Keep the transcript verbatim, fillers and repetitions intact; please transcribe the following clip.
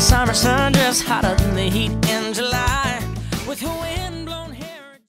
summer sun, just hotter than the heat in July. With her wind